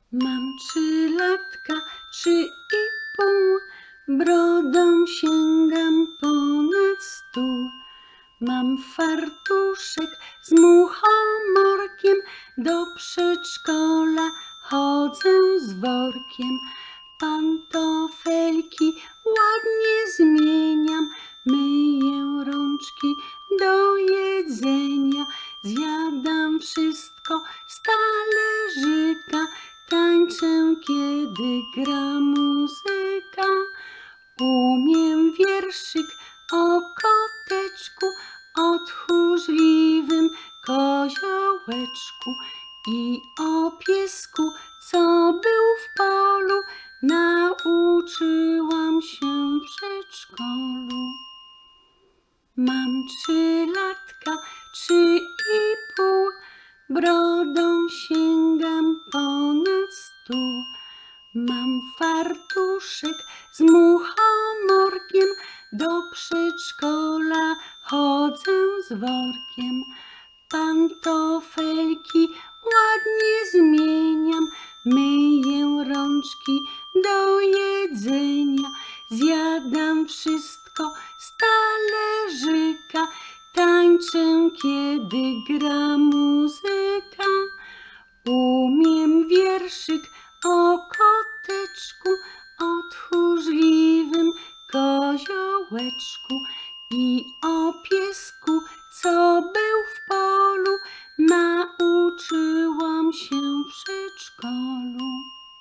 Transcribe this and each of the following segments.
Mam 3 latka, 3,5, brodą sięgam ponad 100. Mam fartuszek z muchomorkiem, do przedszkola chodzę z workiem. Pantofelki ładnie zmieniam, myję rączki do jedzenia. Zjadam wszystko z talerzyka, tańczę, kiedy gra muzyka. Umiem wierszyk o koteczku, o tchórzliwym koziołeczku i o piesku, co był w polu. Nauczyłam się w przedszkolu. Mam 3 latka, 3,5, brodą sięgam ponad 100. Mam fartuszek z muchomorkiem, do przedszkola chodzę z workiem. Pantofelki ładnie zmieniam, myję rączki do jedzenia. Zjadam wszystko z talerzyka, tańczę, kiedy gra muzyka. Umiem wierszyk o koteczku, o tchórzliwym koziołeczku i o piesku, co był w polu. Nauczyłam się w przedszkolu.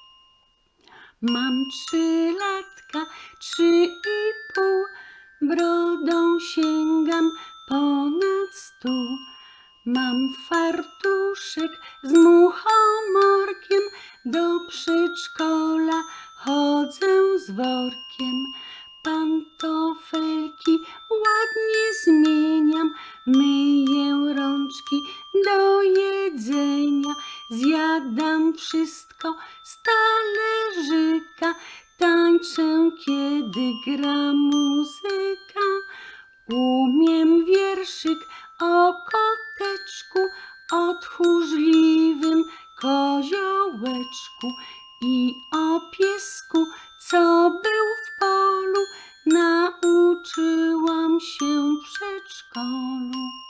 Mam 3 latka, 3,5, brodą sięgam ponad 100. Mam fartuszek z muchomorkiem, do przedszkola chodzę z workiem. Pantofelki ładnie zmieniam, myję rączki do jedzenia. Zjadam wszystko z talerzyka, tańczę, kiedy gra muzyka. Umiem wierszyk o koteczku, o tchórzliwym koziołeczku i o piesku, co był w polu. Nauczyłam się w przedszkolu.